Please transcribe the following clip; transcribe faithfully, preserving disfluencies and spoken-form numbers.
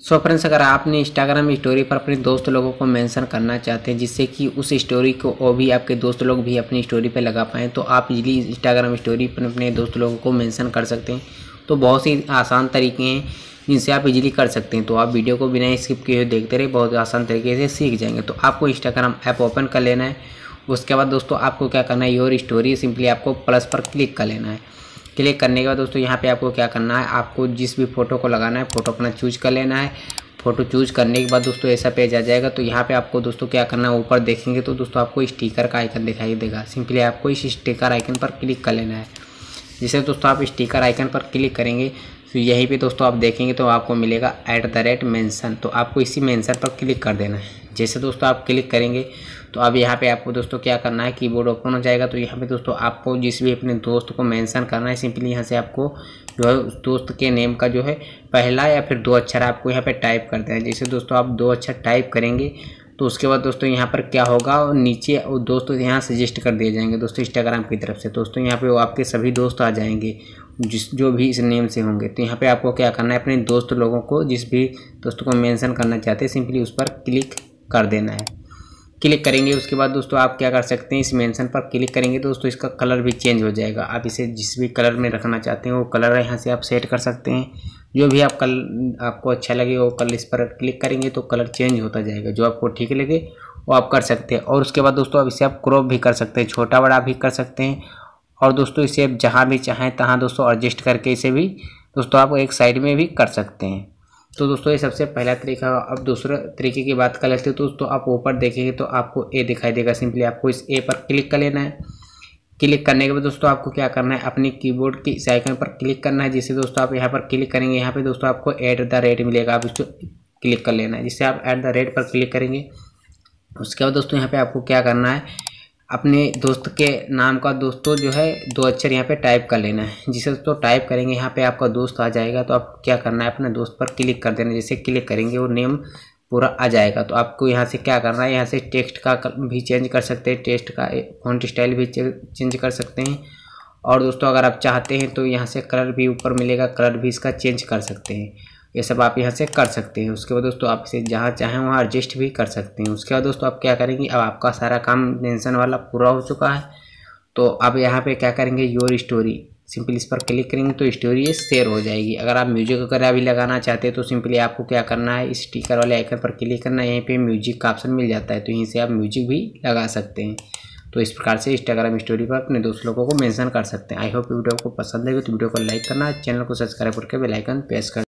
So friends, अगर आपने Instagram story पर अपने दोस्त लोगों को मेंशन करना चाहते हैं जिससे कि उस स्टोरी को और भी आपके दोस्त लोग भी अपनी स्टोरी पे लगा पाएँ, तो आप इजीली इंस्टाग्राम स्टोरी पर अपने दोस्त लोगों को मेंशन कर सकते हैं। तो बहुत सी आसान तरीके हैं जिनसे आप इजीली कर सकते हैं। तो आप वीडियो को बिना स्किप किए हुए देखते रहे, बहुत आसान तरीके से सीख जाएंगे। तो आपको इंस्टाग्राम ऐप ओपन कर लेना है। उसके बाद दोस्तों आपको क्या करना है, योर स्टोरी सिंपली आपको प्लस पर क्लिक कर लेना है। क्लिक करने के बाद दोस्तों यहाँ पे आपको क्या करना है, आपको जिस भी फोटो को लगाना है फोटो अपना चूज कर लेना है। फोटो चूज करने के बाद दोस्तों ऐसा पेज आ जाएगा। तो यहाँ पे आपको दोस्तों क्या करना है, ऊपर देखेंगे तो दोस्तों आपको स्टिकर का आइकन दिखाई देगा। सिंपली आपको इस स्टिकर आइकन पर क्लिक कर लेना है। जिसे दोस्तों आप स्टिकर आइकन पर क्लिक करेंगे तो यहीं पे दोस्तों आप देखेंगे तो आपको मिलेगा एट द रेट मेंशन। तो आपको इसी मेंशन पर क्लिक कर देना है। जैसे दोस्तों आप क्लिक करेंगे तो अब यहाँ पे आपको दोस्तों क्या करना है, कीबोर्ड ओपन हो जाएगा। तो यहाँ पे दोस्तों आपको जिस भी अपने दोस्त को मेंशन करना है, सिंपली यहाँ से आपको जो है उस दोस्त के नेम का जो है पहला या फिर दो अक्षर आपको यहाँ पे टाइप कर देना है। जैसे दोस्तों आप दो अक्षर टाइप करेंगे तो उसके बाद दोस्तों यहाँ पर क्या होगा, और नीचे और दोस्तों यहाँ सजेस्ट कर दिए जाएंगे दोस्तों इंस्टाग्राम की तरफ से। दोस्तों यहाँ पे वो आपके सभी दोस्त आ जाएंगे जिस जो भी इस नेम से होंगे। तो यहाँ पे आपको क्या करना है, अपने दोस्त लोगों को जिस भी दोस्तों को मेंशन करना चाहते हैं सिंपली उस पर क्लिक कर देना है। क्लिक करेंगे उसके बाद दोस्तों आप क्या कर सकते हैं, इस मेंशन पर क्लिक करेंगे तो दोस्तों इसका कलर भी चेंज हो जाएगा। आप इसे जिस भी कलर में रखना चाहते हैं वो कलर यहाँ से आप सेट कर सकते हैं। जो भी आप कल आपको अच्छा लगे वो कलर इस पर क्लिक करेंगे तो कलर चेंज होता जाएगा। जो आपको ठीक लगे वो आप कर सकते हैं। और उसके बाद दोस्तों अब इसे आप क्रॉप भी कर सकते हैं, छोटा बड़ा भी कर सकते हैं। और दोस्तों इसे आप जहाँ भी चाहें तहाँ दोस्तों एडजस्ट करके इसे भी दोस्तों आप एक साइड में भी कर सकते हैं। तो दोस्तों ये सबसे पहला तरीका। अब दूसरे तरीके की बात कर लेते हैं। तो दोस्तों आप ऊपर देखेंगे तो आपको ए दिखाई देगा। सिंपली आपको इस ए पर क्लिक कर लेना है। क्लिक करने के बाद दोस्तों आपको क्या करना है, अपनी कीबोर्ड के इस आइकन पर क्लिक करना है। जिससे दोस्तों आप यहाँ पर क्लिक करेंगे, यहाँ पे दोस्तों आपको एट द रेट मिलेगा, आप इसको क्लिक कर लेना है। जिससे आप एट द रेट पर क्लिक करेंगे उसके बाद दोस्तों यहाँ पे आपको क्या करना है, अपने दोस्त के नाम का दोस्तों जो है दो अक्षर यहाँ पे टाइप कर लेना है। जिसे दोस्तों टाइप करेंगे यहाँ पे आपका दोस्त आ जाएगा। तो आप क्या करना है, अपने दोस्त पर क्लिक कर देना। जैसे क्लिक करेंगे वो नेम पूरा आ जाएगा। तो आपको यहाँ से क्या करना है, यहाँ से टेक्स्ट का भी चेंज कर सकते हैं, टेक्स्ट का फॉन्ट स्टाइल भी चेंज कर सकते हैं। और दोस्तों अगर आप चाहते हैं तो यहाँ से कलर भी ऊपर मिलेगा, कलर भी इसका चेंज कर सकते हैं। ये सब आप यहाँ से कर सकते हैं। उसके बाद दोस्तों आप इसे जहाँ चाहें वहाँ एडजस्ट भी कर सकते हैं। उसके बाद दोस्तों आप क्या करेंगे, अब आपका सारा काम मेंशन वाला पूरा हो चुका है। तो अब यहाँ पे क्या करेंगे, योर स्टोरी सिंपली इस पर क्लिक करेंगे तो स्टोरी ये शेयर हो जाएगी। अगर आप म्यूजिक वगैरह भी लगाना चाहते हैं तो सिंपली आपको क्या करना है, इस स्टिकर वाले आइकन पर क्लिक करना है। यहीं पे म्यूजिक का ऑप्शन मिल जाता है तो यहीं से आप म्यूजिक भी लगा सकते हैं। तो इस प्रकार से इंस्टाग्राम स्टोरी पर अपने दोस्त लोगों को मेंशन कर सकते हैं। आई होप वीडियो को पसंद आएगी तो वीडियो को लाइक करना, चैनल को सब्सक्राइब करके बेल आइकन प्रेस कर